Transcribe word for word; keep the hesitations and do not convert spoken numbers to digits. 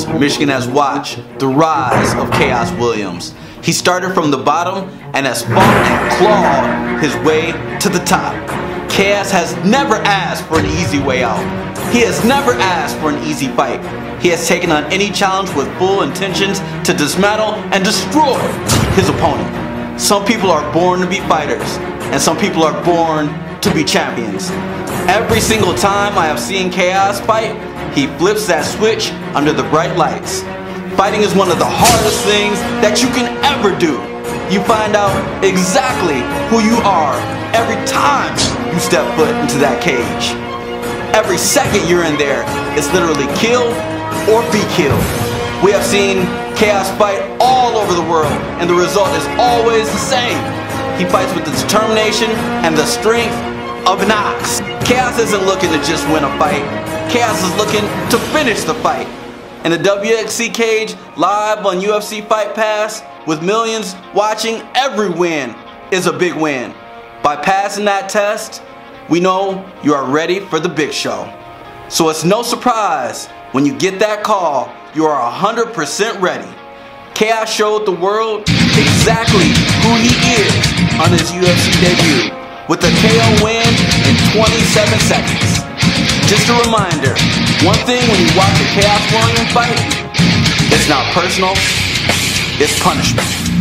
years, Michigan has watched the rise of Khoas Williams. He started from the bottom and has fought and clawed his way to the top. Khoas has never asked for an easy way out. He has never asked for an easy fight. He has taken on any challenge with full intentions to dismantle and destroy his opponent. Some people are born to be fighters, and some people are born to be champions. Every single time I have seen Khoas fight, he flips that switch under the bright lights. Fighting is one of the hardest things that you can ever do. You find out exactly who you are every time you step foot into that cage. Every second you're in there, it's literally kill or be killed. We have seen Khoas fight all over the world, and the result is always the same. He fights with the determination and the strength of an ox. Khoas isn't looking to just win a fight. Khoas is looking to finish the fight. In the W X C cage, live on U F C Fight Pass, with millions watching, every win is a big win. By passing that test, we know you are ready for the big show. So it's no surprise when you get that call, you are one hundred percent ready. Khoas showed the world exactly who he is on his U F C debut, with a K O win in twenty-seven seconds. Just a reminder, one thing when you watch a Khoas Williams fight, it's not personal, it's punishment.